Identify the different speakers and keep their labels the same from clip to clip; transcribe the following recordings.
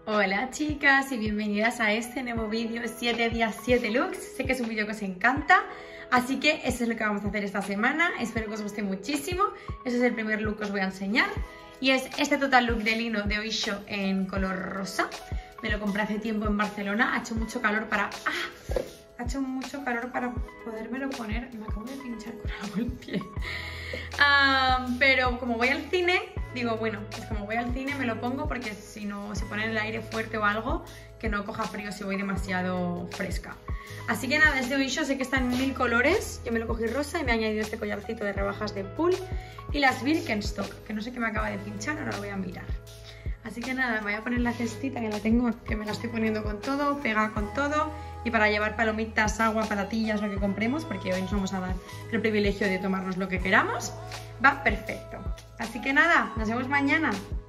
Speaker 1: Hola chicas y bienvenidas a este nuevo vídeo 7 días 7 looks. Sé que es un vídeo que os encanta, así que eso es lo que vamos a hacer esta semana. Espero que os guste muchísimo. Este es el primer look que os voy a enseñar y es este total look de lino de Oysho en color rosa. Me lo compré hace tiempo en Barcelona. Ha hecho mucho calor para podérmelo poner. Me acabo de pinchar con algo el pie. Pero como voy al cine, digo, bueno, pues como voy al cine me lo pongo porque si no se pone el aire fuerte o algo, que no coja frío si voy demasiado fresca. Así que nada, este Oysho sé que está en 1000 colores. Yo me lo cogí rosa y me he añadido este collarcito de rebajas de Pool y las Birkenstock, que no sé qué me acaba de pinchar, ahora lo voy a mirar. Así que nada, me voy a poner la cestita que la tengo, que me la estoy poniendo con todo, pegada con todo. Y para llevar palomitas, agua, patatillas, lo que compremos, porque hoy nos vamos a dar el privilegio de tomarnos lo que queramos, va perfecto. Así que nada, nos vemos mañana.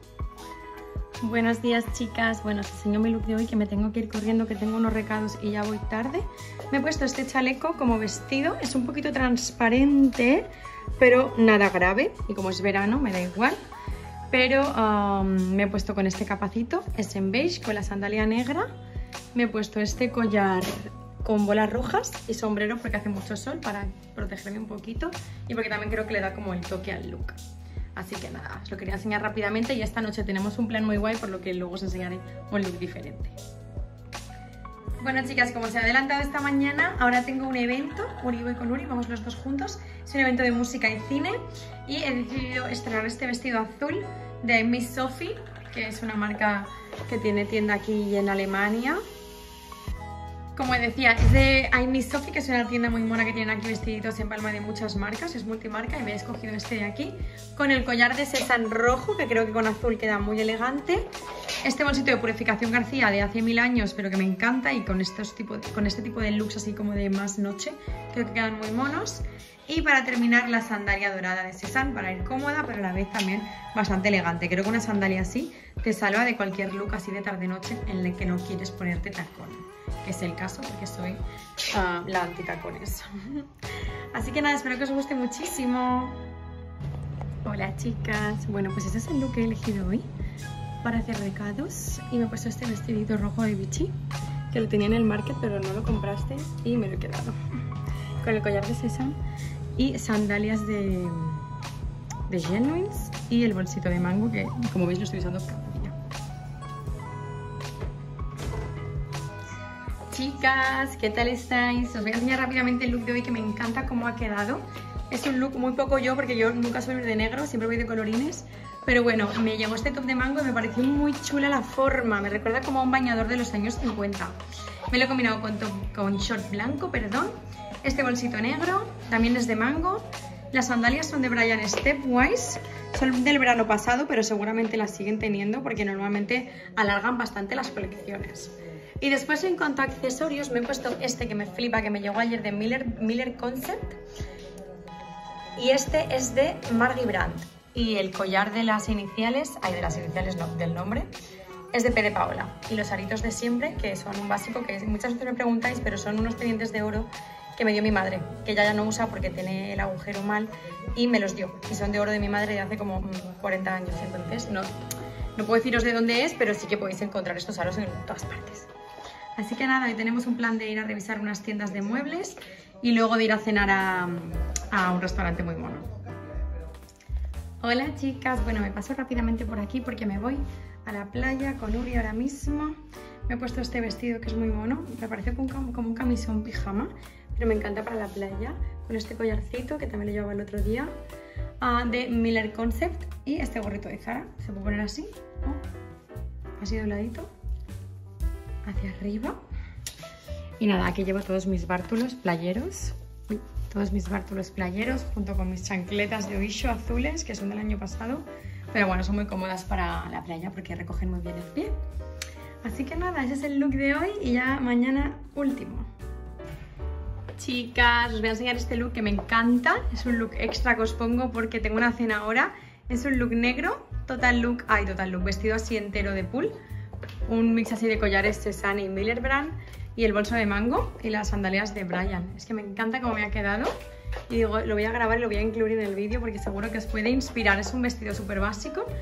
Speaker 1: Buenos días chicas, bueno, os enseño mi look de hoy, que me tengo que ir corriendo, que tengo unos recados y ya voy tarde. Me he puesto este chaleco como vestido, es un poquito transparente, pero nada grave, y como es verano me da igual. Pero me he puesto con este capacito, es en beige, con la sandalia negra. Me he puesto este collar con bolas rojas y sombrero porque hace mucho sol, para protegerme un poquito y porque también creo que le da como el toque al look. Así que nada, os lo quería enseñar rápidamente y esta noche tenemos un plan muy guay, por lo que luego os enseñaré un look diferente. Bueno chicas, como os he adelantado esta mañana, ahora tengo un evento, Uri, voy con Uri, vamos los dos juntos. Es un evento de música y cine y he decidido estrenar este vestido azul de Miss Sophie, que es una marca que tiene tienda aquí en Alemania. Como decía, es de Miss Sophie, que es una tienda muy mona que tienen aquí vestiditos en palma de muchas marcas, es multimarca y me he escogido este de aquí, con el collar de sésamo rojo, que creo que con azul queda muy elegante. Este bolsito de Purificación García de hace 1000 años, pero que me encanta, y con este tipo de looks así como de más noche, creo que quedan muy monos. Y para terminar, la sandalia dorada de sésamo, para ir cómoda, pero a la vez también bastante elegante. Creo que una sandalia así te salva de cualquier look así de tarde-noche en el que no quieres ponerte tacón, que es el caso porque soy la anti-tacones. Así que nada, espero que os guste muchísimo. Hola chicas, bueno, pues este es el look que he elegido hoy para hacer recados y me he puesto este vestidito rojo de Vichy, que lo tenía en el market pero no lo compraste y me lo he quedado, con el collar de sésamo y sandalias de Genuines y el bolsito de mango, que como veis lo estoy usando cada día. Chicas, ¿qué tal estáis? Os voy a enseñar rápidamente el look de hoy, que me encanta cómo ha quedado. Es un look muy poco yo, porque yo nunca suelo ir de negro, siempre voy de colorines. Pero bueno, me llegó este top de mango y me pareció muy chula la forma. Me recuerda como a un bañador de los años 50. Me lo he combinado con short blanco, perdón. Este bolsito negro también es de mango. Las sandalias son de Brian Stepwise. Son del verano pasado, pero seguramente las siguen teniendo porque normalmente alargan bastante las colecciones. Y después, en cuanto a accesorios, me he puesto este que me flipa, que me llegó ayer, de Miller Concept. Y este es de Mardi Brand. Y el collar de las iniciales, del nombre, es de P de Paola. Y los aritos de siempre, que son un básico, que muchas veces me preguntáis, pero son unos pendientes de oro que me dio mi madre, que ella ya no usa porque tiene el agujero mal y me los dio. Y son de oro de mi madre de hace como 40 años, entonces no puedo deciros de dónde es, pero sí que podéis encontrar estos aros en todas partes. Así que nada, hoy tenemos un plan de ir a revisar unas tiendas de muebles y luego de ir a cenar a un restaurante muy mono. Hola chicas, bueno, me paso rápidamente por aquí porque me voy a la playa con Uri ahora mismo. Me he puesto este vestido que es muy mono, me parece como un camisón pijama, pero me encanta para la playa, con este collarcito que también lo llevaba el otro día, de Miller Concept, y este gorrito de Zara, se puede poner así, ¿no? Así dobladito, hacia arriba. Y nada, aquí llevo todos mis bártulos playeros, junto con mis chancletas de Oysho azules, que son del año pasado, pero bueno, son muy cómodas para la playa porque recogen muy bien el pie. Así que nada, ese es el look de hoy y ya mañana último. Chicas, os voy a enseñar este look que me encanta. Es un look extra que os pongo porque tengo una cena ahora. Es un look negro, total look, vestido así entero de Pool. Un mix así de collares Cézanne y Miller Brand y el bolso de mango y las sandalias de Brian. Es que me encanta cómo me ha quedado y digo, lo voy a grabar y lo voy a incluir en el vídeo porque seguro que os puede inspirar. Es un vestido súper básico,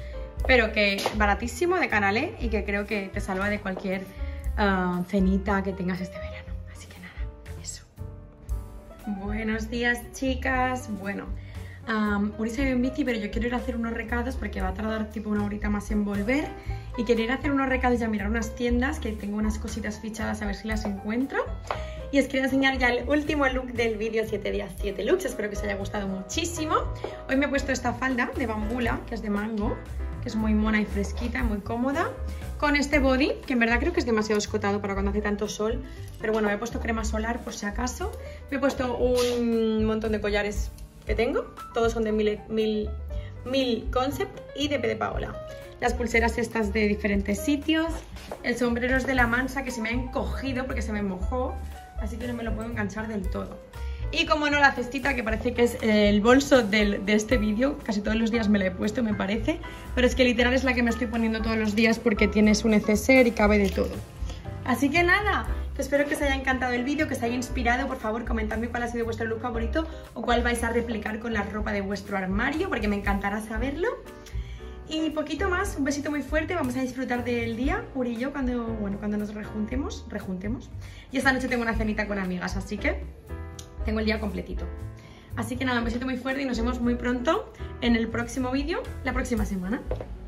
Speaker 1: pero que baratísimo de Canalé y que creo que te salva de cualquier cenita que tengas este verano. Así que nada, eso. Buenos días, chicas. Bueno, Uri se ha ido en bici, pero yo quiero ir a hacer unos recados porque va a tardar tipo una horita más en volver. Y quiero ir a hacer unos recados y a mirar unas tiendas, que tengo unas cositas fichadas a ver si las encuentro. Y os quiero enseñar ya el último look del vídeo 7 días 7 looks. Espero que os haya gustado muchísimo. Hoy me he puesto esta falda de bambula, que es de mango, que es muy mona y fresquita, muy cómoda. Con este body, que en verdad creo que es demasiado escotado para cuando hace tanto sol. Pero bueno, me he puesto crema solar por si acaso. Me he puesto un montón de collares que tengo. Todos son de Mil Concept y de P de Paola. Las pulseras estas de diferentes sitios. El sombrero es de La Mansa, que se me ha encogido porque se me mojó. Así que no me lo puedo enganchar del todo. Y como no, la cestita, que parece que es el bolso de este vídeo. Casi todos los días me la he puesto, me parece. Pero es que literal es la que me estoy poniendo todos los días porque tiene su neceser y cabe de todo. Así que nada, espero que os haya encantado el vídeo, que os haya inspirado. Por favor, comentadme cuál ha sido vuestro look favorito o cuál vais a replicar con la ropa de vuestro armario, porque me encantará saberlo. Y poquito más, un besito muy fuerte, vamos a disfrutar del día, Uri y yo, cuando nos rejuntemos. Y esta noche tengo una cenita con amigas, así que tengo el día completito. Así que nada, un besito muy fuerte y nos vemos muy pronto en el próximo vídeo, la próxima semana.